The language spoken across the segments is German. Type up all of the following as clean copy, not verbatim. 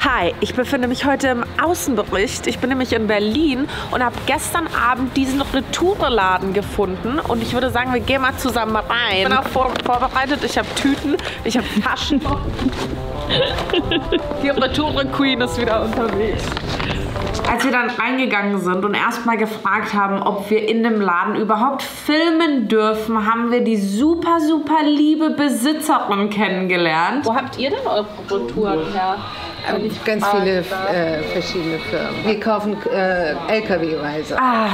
Hi, ich befinde mich heute im Außenbericht. Ich bin nämlich in Berlin und habe gestern Abend diesen Retoureladen gefunden. Und ich würde sagen, wir gehen mal zusammen rein. Ich bin auch vorbereitet. Ich habe Tüten, ich habe Taschen. Die Retoure-Queen ist wieder unterwegs. Als wir dann reingegangen sind und erstmal gefragt haben, ob wir in dem Laden überhaupt filmen dürfen, haben wir die super, super liebe Besitzerin kennengelernt. Wo habt ihr denn eure Retouren her? Ganz viele verschiedene Firmen. Wir kaufen LKW-weise. Ah,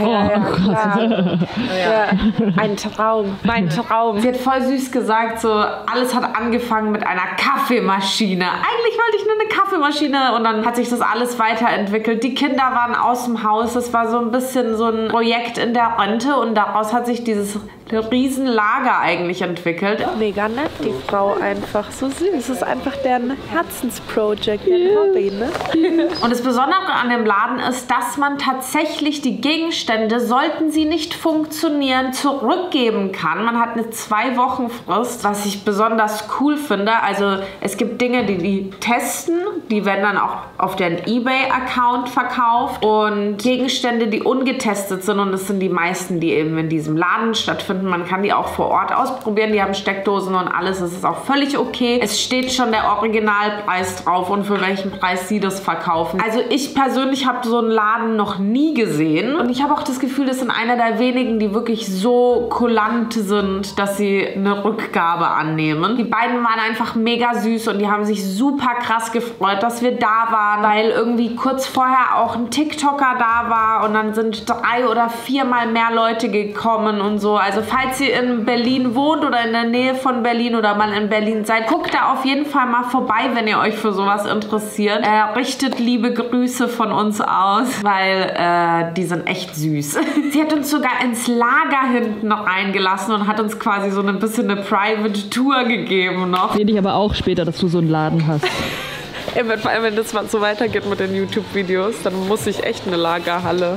ja. Ein Traum, mein Traum. Sie hat voll süß gesagt, so alles hat angefangen mit einer Kaffeemaschine. Eigentlich wollte ich nur eine Kaffeemaschine und dann hat sich das alles weiterentwickelt. Die Kinder waren aus dem Haus. Das war so ein bisschen so ein Projekt in der Rente und daraus hat sich dieses Riesenlager eigentlich entwickelt. Mega nett, die Frau einfach. So süß. Es ist einfach deren Herzensprojekt, deren Hobby, ne? Und das Besondere an dem Laden ist, dass man tatsächlich die Gegenstände, sollten sie nicht funktionieren, zurückgeben kann. Man hat eine 2-Wochen-Frist, was ich besonders cool finde. Also es gibt Dinge, die testen, die werden dann auch auf deren eBay-Account verkauft und Gegenstände, die ungetestet sind und das sind die meisten, die eben in diesem Laden stattfinden. Man kann die auch vor Ort ausprobieren. Die haben Steckdosen und alles. Das ist auch völlig okay. Es steht schon der Originalpreis drauf und für welchen Preis sie das verkaufen. Also ich persönlich habe so einen Laden noch nie gesehen. Und ich habe auch das Gefühl, das sind einer der wenigen, die wirklich so kulant sind, dass sie eine Rückgabe annehmen. Die beiden waren einfach mega süß und die haben sich super krass gefreut, dass wir da waren, weil irgendwie kurz vorher auch ein TikToker da war und dann sind 3 oder 4 Mal mehr Leute gekommen und so. Also falls ihr in Berlin wohnt oder in der Nähe von Berlin oder mal in Berlin seid, guckt da auf jeden Fall mal vorbei, wenn ihr euch für sowas interessiert. Richtet liebe Grüße von uns aus, weil die sind echt süß. Sie hat uns sogar ins Lager hinten noch reingelassen und hat uns quasi so ein bisschen eine Private Tour gegeben noch. Sehe dich aber auch später, dass du so einen Laden hast. Vor allem, wenn das mal so weitergeht mit den YouTube-Videos, dann muss ich echt eine Lagerhalle.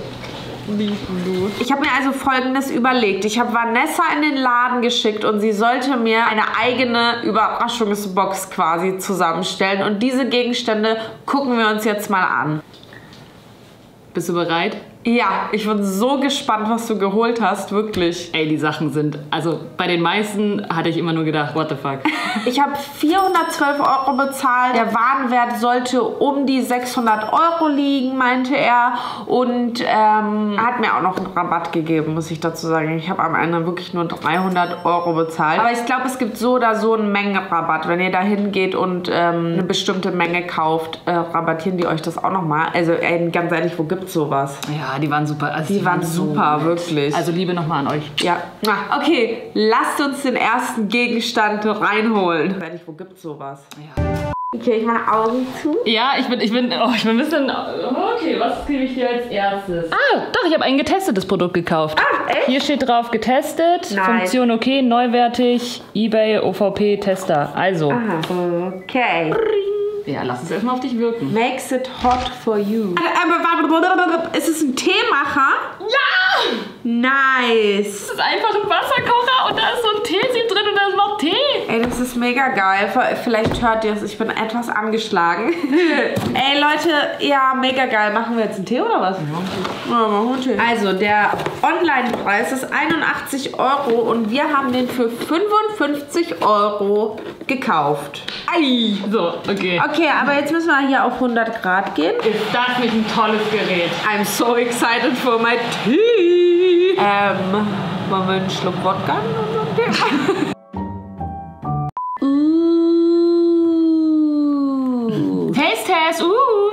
Ich habe mir also Folgendes überlegt. Ich habe Vanessa in den Laden geschickt und sie sollte mir eine eigene Überraschungsbox quasi zusammenstellen. Und diese Gegenstände gucken wir uns jetzt mal an. Bist du bereit? Ja, ich bin so gespannt, was du geholt hast, wirklich. Ey, die Sachen sind, also bei den meisten hatte ich immer nur gedacht, what the fuck. Ich habe 412 € bezahlt. Der Warenwert sollte um die 600 € liegen, meinte er. Und hat mir auch noch einen Rabatt gegeben, muss ich dazu sagen. Ich habe am Ende wirklich nur 300 € bezahlt. Aber ich glaube, es gibt so oder so einen Mengenrabatt. Wenn ihr da hingeht und eine bestimmte Menge kauft, rabattieren die euch das auch nochmal. Also ganz ehrlich, wo gibt's sowas? Ja, die waren super. Also die waren super, so wirklich. Also Liebe nochmal an euch. Ja. Okay, lasst uns den ersten Gegenstand reinholen. Wo gibt's sowas? Ja. Okay, ich mache Augen zu. Ja, ich bin ein bisschen... Okay, was kriege ich dir als erstes? Ah, doch, ich habe ein getestetes Produkt gekauft. Ah, echt? Hier steht drauf, getestet, nice. Funktion okay, neuwertig, eBay, OVP, Tester. Also. Aha, okay. Ja, lass es erstmal auf dich wirken. Makes it hot for you. Ist es ein Teemacher? Ja! Nice. Das ist einfach ein Wasserkocher und da ist so ein Teesieb drin und da ist noch Tee. Ey, das ist mega geil. Vielleicht hört ihr es, ich bin etwas angeschlagen. Ey, Leute, ja, mega geil. Machen wir jetzt einen Tee oder was? Ja, machen wir einen Tee. Also, der Online-Preis ist 81 € und wir haben den für 55 € gekauft. Ei! So, okay. Okay, aber jetzt müssen wir hier auf 100 Grad gehen. Ist das nicht ein tolles Gerät? I'm so excited for my tea. Wollen wir einen Schluck Wodka in unserem Tee? Taste Test,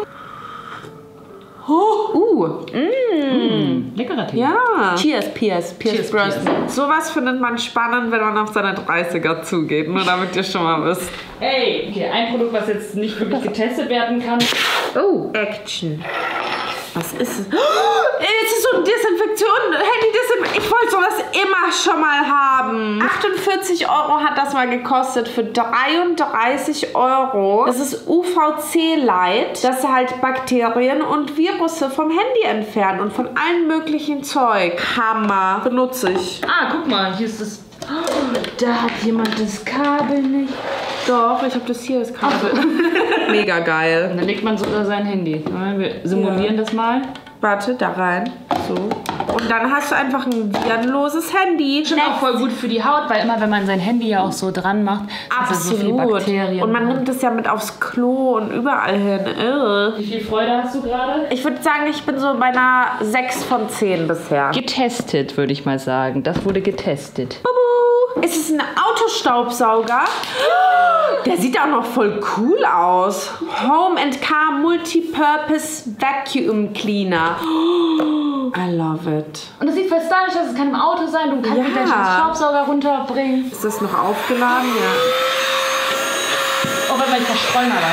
leckerer Tee. Ja. Cheers, Bros. Sowas findet man spannend, wenn man auf seine 30er zugeht. Nur damit ihr schon mal wisst. Ey, okay, ein Produkt, was jetzt nicht wirklich getestet werden kann. Oh, Action. Was ist es? Es ist so eine Desinfektion. Ich wollte sowas immer schon mal haben. 48 € hat das mal gekostet für 33 €. Das ist UVC Light. Das halt Bakterien und Virusse vom Handy entfernt und von allen möglichen Zeug. Hammer. Benutze ich. Ah, guck mal, hier ist das. Da hat jemand das Kabel nicht Doch, ich habe das hier, das Kabel. Mega geil. Und dann legt man so über sein Handy. Wir simulieren das mal. Warte, da rein. So. Und dann hast du einfach ein virenloses Handy. Schon auch voll gut für die Haut, weil immer, wenn man sein Handy ja auch so dran macht, absolut. so viele Bakterien. Und man nimmt es ja mit aufs Klo und überall hin. Wie viel Freude hast du gerade? Ich würde sagen, ich bin so bei einer 6 von 10 bisher. Getestet, würde ich mal sagen. Das wurde getestet. Bubu. Ist es ein Autostaubsauger? Der sieht auch noch voll cool aus. Home and Car Multipurpose Vacuum Cleaner. I love it. Und das sieht voll stylisch aus. Es kann im Auto sein. Du kannst gleich den Staubsauger runterbringen. Ist das noch aufgeladen? Ja. Oh, warte mal, ich verstreue mal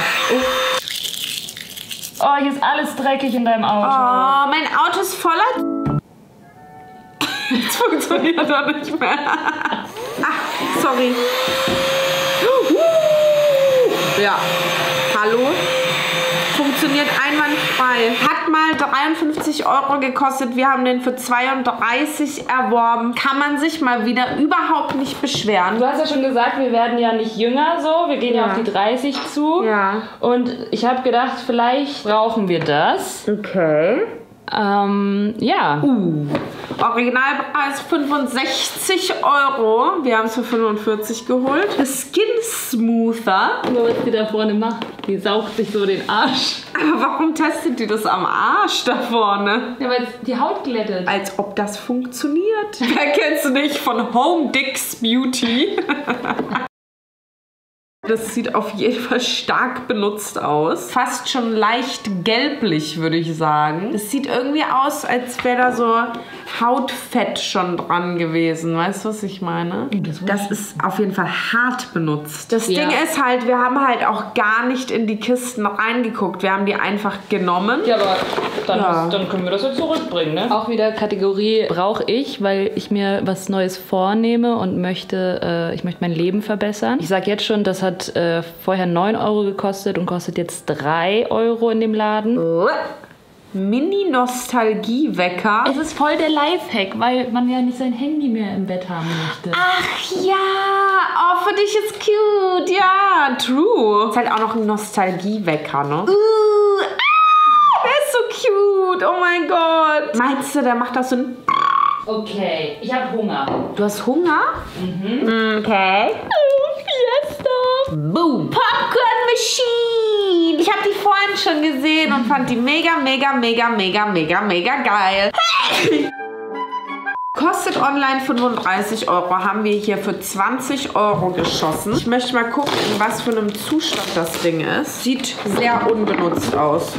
was. Oh, hier ist alles dreckig in deinem Auto. Oh, mein Auto ist voller... Jetzt funktioniert er nicht mehr. Ach, sorry. Ja, hallo? Funktioniert einwandfrei. Hat mal 53 € gekostet. Wir haben den für 32 erworben. Kann man sich mal wieder überhaupt nicht beschweren. Du hast ja schon gesagt, wir werden ja nicht jünger so. Wir gehen ja auf die 30 zu. Ja. Und ich habe gedacht, vielleicht brauchen wir das. Okay. Ja. Originalpreis 65 €. Wir haben es für 45 geholt. Skin Smoother. Aber was die da vorne macht, die saugt sich so den Arsch. Aber warum testet die das am Arsch da vorne? Ja, weil es die Haut glättet. Als ob das funktioniert. Wer kennst du nicht von Home Dicks Beauty? Das sieht auf jeden Fall stark benutzt aus. Fast schon leicht gelblich, würde ich sagen. Das sieht irgendwie aus, als wäre da so Hautfett schon dran gewesen. Weißt du, was ich meine? Das ist auf jeden Fall hart benutzt. Das Ding ist halt, wir haben halt auch gar nicht in die Kisten reingeguckt. Wir haben die einfach genommen. Ja, aber dann können wir das ja zurückbringen, ne? Auch wieder Kategorie brauche ich, weil ich mir was Neues vornehme und möchte, ich möchte mein Leben verbessern. Ich sage jetzt schon, das hat vorher 9 € gekostet und kostet jetzt 3 € in dem Laden. Mini-Nostalgie-Wecker. Es ist voll der Lifehack, weil man ja nicht sein Handy mehr im Bett haben möchte. Ach ja, oh, für dich ist cute. Ja, true. Ist halt auch noch ein Nostalgie-Wecker, ne? Der ist so cute. Oh mein Gott. Meinst du, der macht das so ein... Okay, ich habe Hunger. Du hast Hunger? Mhm. Okay. Fiesta. Boom. Popcorn Machine. Ich habe die vorhin schon gesehen und fand die mega, mega, mega, mega, mega, mega geil. Hey! Kostet online 35 €. Haben wir hier für 20 € geschossen. Ich möchte mal gucken, in was für einem Zustand das Ding ist. Sieht sehr unbenutzt aus.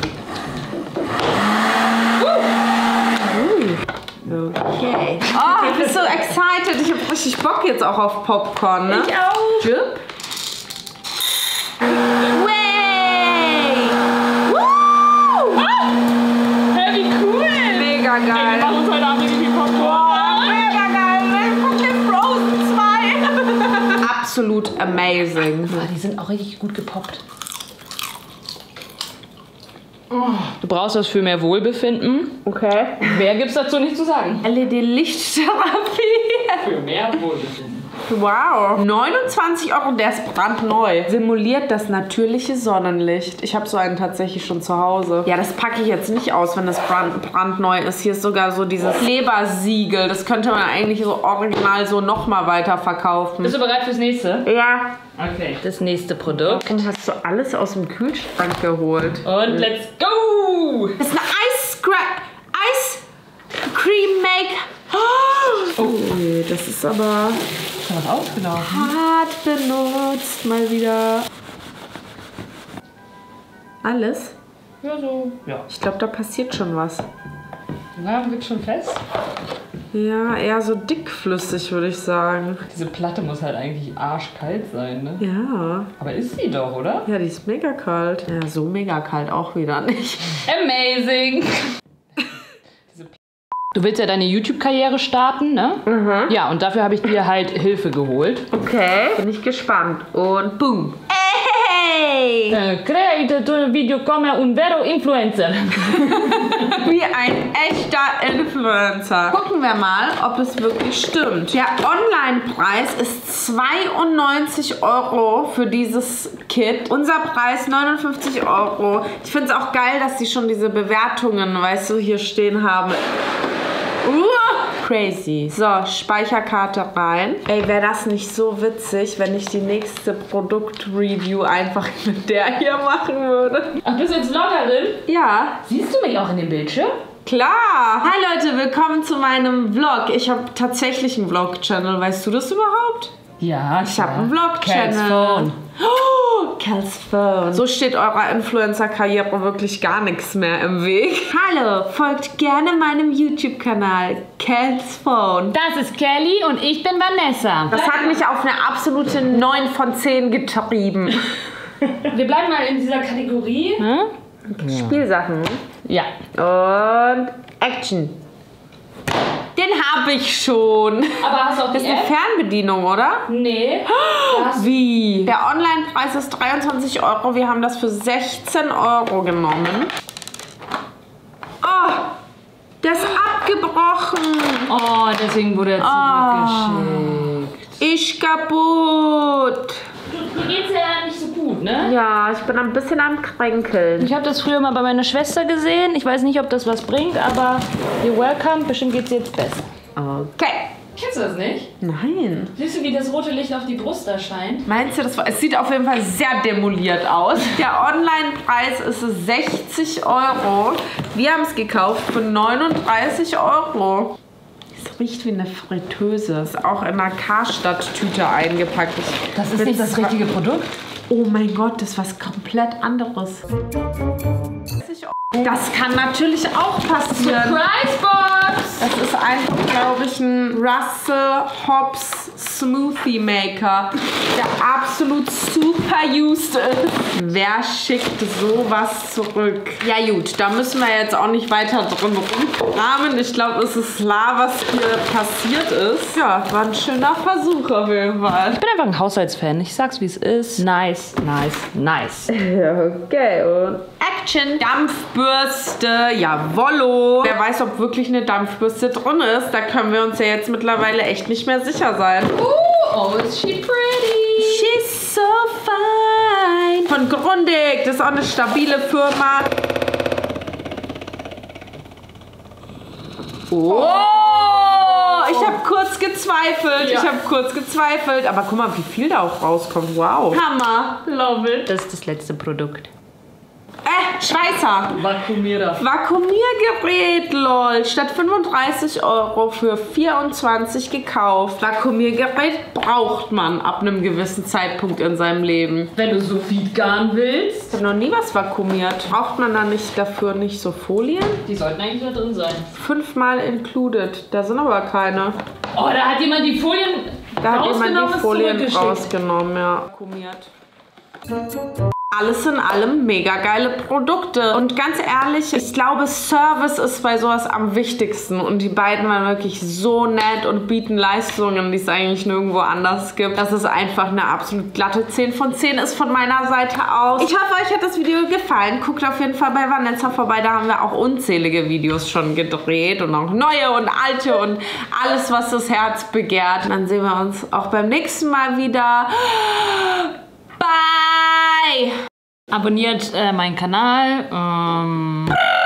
Okay. Oh, ich bin so excited. Ich habe richtig Bock jetzt auch auf Popcorn, ne? Ich auch. Chip. Hey, wie cool. Mega geil. Wir machen uns heute Abend richtig Popcorn. Mega geil. Frozen 2. Absolut amazing. Oh, die sind auch richtig gut gepoppt. Du brauchst was für mehr Wohlbefinden. Okay. Mehr gibt's dazu nicht zu sagen. LED-Lichttherapie. Für mehr Wohlbefinden. Wow. 29 €, der ist brandneu. Simuliert das natürliche Sonnenlicht. Ich habe so einen tatsächlich schon zu Hause. Ja, das packe ich jetzt nicht aus, wenn das brandneu ist. Hier ist sogar so dieses Klebersiegel. Das könnte man eigentlich so original so nochmal weiter verkaufen. Bist du bereit fürs nächste? Ja. Okay. Das nächste Produkt. Warum hast du alles aus dem Kühlschrank geholt? Und let's go! Das ist eine Ice Cream Make. Oh, das ist aber Was aufgelaufen? hart benutzt. Mal wieder. Alles? Ja, so. Ja. Ich glaube, da passiert schon was. Na, wird schon fest. Ja, eher so dickflüssig, würde ich sagen. Diese Platte muss halt eigentlich arschkalt sein, ne? Ja. Aber ist sie doch, oder? Ja, die ist mega kalt. Ja, so mega kalt auch wieder nicht. Amazing! Du willst ja deine YouTube-Karriere starten, ne? Mhm. Ja, und dafür habe ich dir halt Hilfe geholt. Okay, bin ich gespannt. Und boom. Hey! Yay! Create video come un vero influencer. Wie ein echter Influencer. Gucken wir mal, ob es wirklich stimmt. Der Online-Preis ist 92 € für dieses Kit. Unser Preis 59 €. Ich finde es auch geil, dass sie schon diese Bewertungen, weißt du, hier stehen haben. Crazy. So, Speicherkarte rein. Ey, wäre das nicht so witzig, wenn ich die nächste Produktreview einfach mit der hier machen würde? Ach, bist du jetzt Vloggerin? Ja. Siehst du mich auch in dem Bildschirm? Klar. Hi Leute, willkommen zu meinem Vlog. Ich habe tatsächlich einen Vlog-Channel. Weißt du das überhaupt? Ja, ich habe einen Vlog-Channel. Cal's Phone. So steht eurer Influencer-Karriere wirklich gar nichts mehr im Weg. Hallo, folgt gerne meinem YouTube-Kanal Cal's Phone. Das ist Kelly und ich bin Vanessa. Das hat mich auf eine absolute 9 von 10 getrieben. Wir bleiben mal in dieser Kategorie. Spielsachen. Ja. Und Action. Den habe ich schon. Aber hast du auch die Das ist eine Fernbedienung, oder? Nee. Wie? Der Online-Preis ist 23 €. Wir haben das für 16 € genommen. Oh, der ist abgebrochen. Oh, deswegen wurde er zurückgeschickt. Ich kaputt. Dir geht's ja nicht so gut, ne? Ja, ich bin ein bisschen am Kränkeln. Ich habe das früher mal bei meiner Schwester gesehen. Ich weiß nicht, ob das was bringt, aber you're welcome. Bestimmt geht's jetzt besser. Okay. Kennst du das nicht? Nein. Siehst du, wie das rote Licht auf die Brust erscheint? Meinst du, es sieht auf jeden Fall sehr demoliert aus. Der Online-Preis ist 60 €. Wir haben es gekauft für 39 €. Es riecht wie eine Fritteuse. Ist auch in einer Karstadt-Tüte eingepackt. Das ist nicht das richtige Produkt? Oh mein Gott, das ist was komplett anderes. Das kann natürlich auch passieren. Surprise Box! Das ist einfach, glaube ich, ein Russell Hobbs Smoothie Maker, der absolut super used ist. Wer schickt sowas zurück? Ja gut, da müssen wir jetzt auch nicht weiter drin rumkramen. Ich glaube, es ist klar, was hier passiert ist. Ja, war ein schöner Versuch auf jeden Fall. Ich bin einfach ein Haushaltsfan. Ich sag's, wie es ist. Nice, nice, nice. Okay, und Action. Dampfbürste, jawollo. Wer weiß, ob wirklich eine Dampfbürste drin ist. Da können wir uns ja jetzt mittlerweile echt nicht mehr sicher sein. Oh, is she pretty? She's so fine. Von Grundig. Das ist auch eine stabile Firma. Oh! Ich habe kurz gezweifelt. Ja. Ich habe kurz gezweifelt. Aber guck mal, wie viel da auch rauskommt. Wow. Hammer. Love it. Das ist das letzte Produkt. Schweizer. Vakuumierer. Vakuumiergerät, lol. Statt 35 € für 24 gekauft. Vakuumiergerät braucht man ab einem gewissen Zeitpunkt in seinem Leben. Wenn du so viel Garn willst. Ich habe noch nie was vakuumiert. Braucht man da nicht dafür nicht so Folien? Die sollten eigentlich da drin sein. 5-mal included. Da sind aber keine. Oh, da hat jemand die Folien rausgenommen, ja. Vakuumiert. Alles in allem mega geile Produkte. Und ganz ehrlich, ich glaube, Service ist bei sowas am wichtigsten. Und die beiden waren wirklich so nett und bieten Leistungen, die es eigentlich nirgendwo anders gibt. Das ist einfach eine absolut glatte 10 von 10 ist von meiner Seite aus. Ich hoffe, euch hat das Video gefallen. Guckt auf jeden Fall bei Vanessa vorbei. Da haben wir auch unzählige Videos schon gedreht. Und auch neue und alte und alles, was das Herz begehrt. Und dann sehen wir uns auch beim nächsten Mal wieder. Bye! Abonniert meinen Kanal.